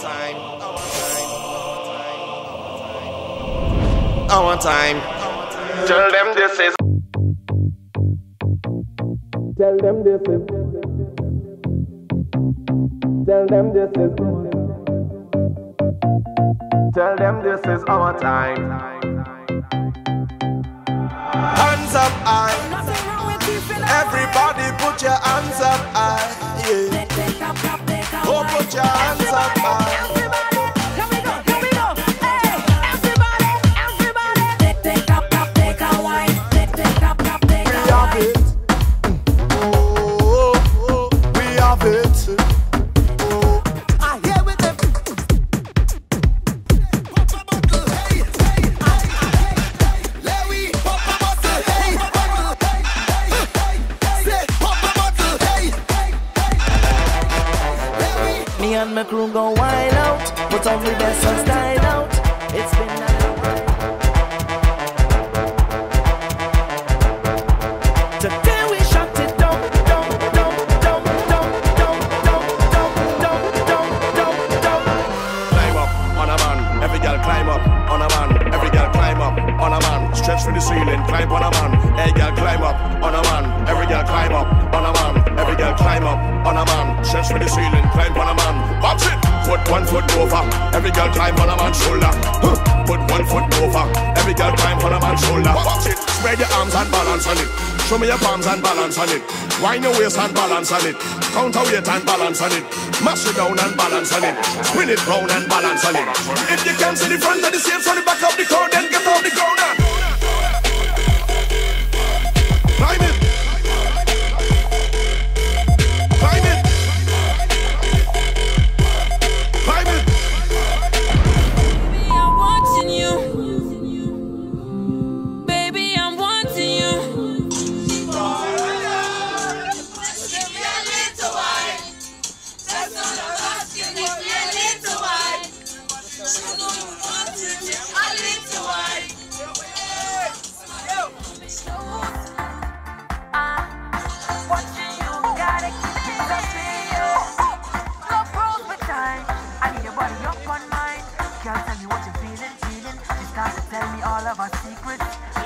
Our time. Tell them this is. Tell them this is. Tell them this is. Tell them this is our time. Hands up high. Everybody put your hands up high. Yeah. Oh, put your hands up high. Me and my crew go wild out, put on the best of style out. It's been a today we shut it down, down, down, down, down, down, down, down, down, down, down. Climb up on a man, every girl climb up on a man, every girl climb up on a man, stretch for the ceiling, climb on a man, every girl climb up on a man, every girl climb up on a man, every girl climb up on a man, stretch for the ceiling, climb on a man. Watch it! Put 1 foot over, every girl climb on a man's shoulder. Put 1 foot over, every girl climb on a man's shoulder. Watch it! Spread your arms and balance on it. Show me your palms and balance on it. Wind your waist and balance on it. Counterweight and balance on it. Mash it down and balance on it. Spin it round and balance on it. If you can't see the front of the same, so the back of the car, then get off the ground and climb it. Climb it. Climb it. Baby, I'm watching you. Baby, I'm watching you. Give me a little wine. That's all I'm asking. Give me a little wine. You know you want it. A little wine. Watching you, gotta keep it up to you. Love grows with time. I need your body up on mine. Girl, tell me what you're feeling. She starts to tell me all of our secrets.